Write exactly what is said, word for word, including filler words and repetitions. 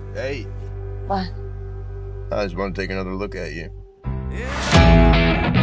Hey. What? I just want to take another look at you.